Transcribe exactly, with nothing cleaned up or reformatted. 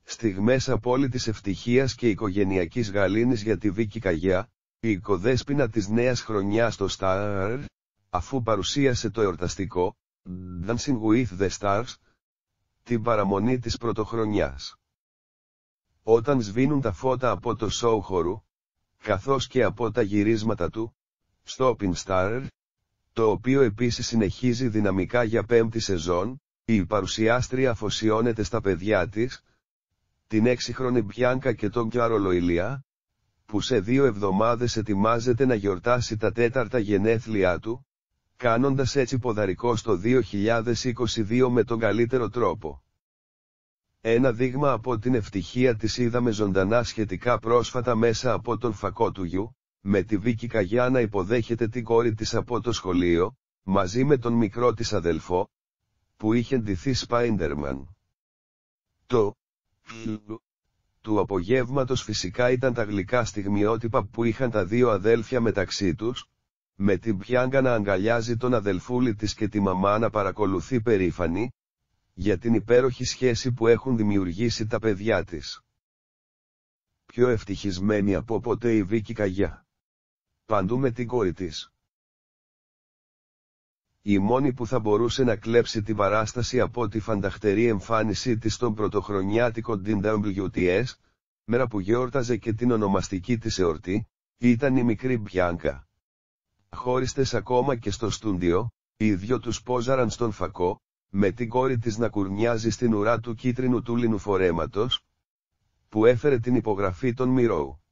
στιγμές απόλυτης ευτυχίας και οικογενειακής γαλήνης για τη Βίκη Καγιά, η οικοδέσποινα της νέας χρονιάς στο Star, αφού παρουσίασε το εορταστικό Dancing with the Stars, την παραμονή της πρωτοχρονιάς. Όταν σβήνουν τα φώτα από το σόου χορού, καθώς και από τα γυρίσματα του, Stopping Star, το οποίο επίσης συνεχίζει δυναμικά για πέμπτη σεζόν, η παρουσιάστρια αφοσιώνεται στα παιδιά της, την έξιχρονη Μπιάνκα και τον Κιάρολο Ηλία, που σε δύο εβδομάδες ετοιμάζεται να γιορτάσει τα τέταρτα γενέθλιά του, κάνοντας έτσι ποδαρικό στο δύο χιλιάδες είκοσι δύο με τον καλύτερο τρόπο. Ένα δείγμα από την ευτυχία της είδαμε ζωντανά σχετικά πρόσφατα μέσα από τον φακό του γιου, με τη Βίκη Καγιά να υποδέχεται την κόρη της από το σχολείο, μαζί με τον μικρό της αδελφό, που είχε ντυθεί Σπάιντερμαν. Το του απογεύματος φυσικά ήταν τα γλυκά στιγμιότυπα που είχαν τα δύο αδέλφια μεταξύ τους, με την Μπιάνκα να αγκαλιάζει τον αδελφούλη της και τη μαμά να παρακολουθεί περήφανη, για την υπέροχη σχέση που έχουν δημιουργήσει τα παιδιά της. Πιο ευτυχισμένη από ποτέ η Βίκη Καγιά. Παντού με την κόρη της. Η μόνη που θα μπορούσε να κλέψει την παράσταση από τη φανταχτερή εμφάνισή της στον πρωτοχρονιάτικο ντι ντάμπλιου τι ες, μέρα που γιόρταζε και την ονομαστική της εορτή, ήταν η μικρή Μπιάνκα. Χώριστες ακόμα και στο στούντιο, οι δυο τους πόζαραν στον φακό, με την κόρη της να κουρνιάζει στην ουρά του κίτρινου τούλινου φορέματος, που έφερε την υπογραφή των Μιρόου.